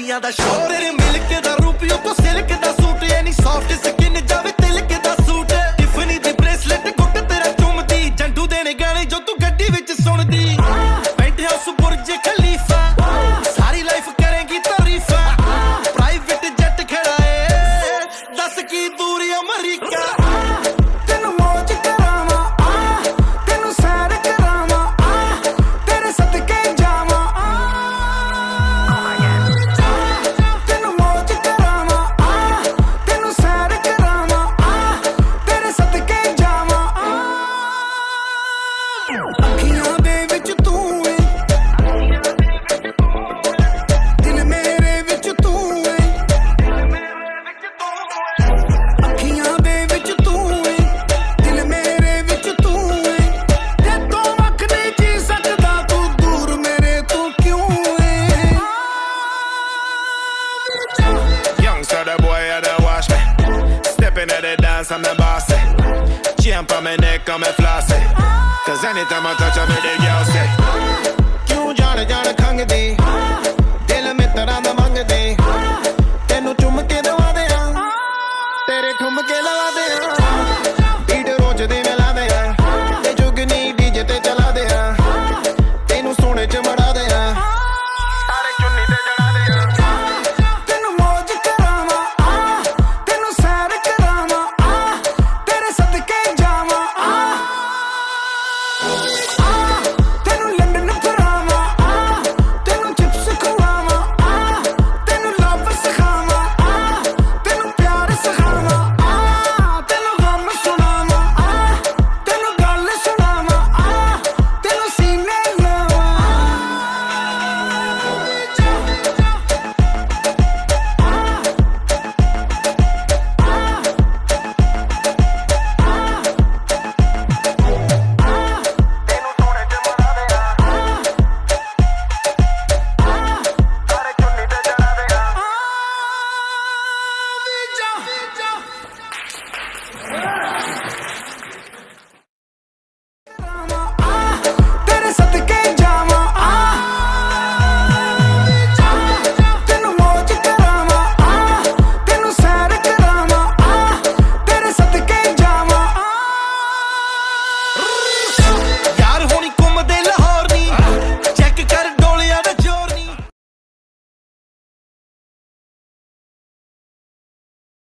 ਕੁੜੀਆਂ ਦਾ ਸ਼ੌਕ ਤੇਰੇ ਮਿਲਕ ਦਾ ਰੂਪੀਓ ਕੋ ਸਿਲਕ ਦਾ ਸੂਟ ਐਨੀ ਸੌਫਟ ਸਕਿਨ ਜਾਵੇ ਤਿਲਕ ਦਾ ਸੂਟ ਟਿਫਨੀ ਦੀ ਬ੍ਰੇਸਲੇਟ ਗੁੱਟ ਤੇਰਾ ਚੁੰਮਦੀ ਜੰਡੂ ਦੇਣੇ ਗਾਣੇ ਜੋ ਤੂੰ ਗੱਡੀ ਵਿੱਚ ਸੁਣਦੀ ਪੈਂਟ ਹਾਊਸ ਬੁਰਜ ਖਲੀਫਾ ਸਾਰੀ ਲਾਈਫ ਕਰੇਗੀ ਤਾਰੀਫਾਂ ਪ੍ਰਾਈਵੇਟ ਜੈਟ ਖੜਾ ਏ ਦੱਸ ਕੀ ਦੂਰੀ America I'm the boss, chain on my neck, I'm a flossy. Cause anytime I touch her, me the girl say, you Johnny, Johnny, come get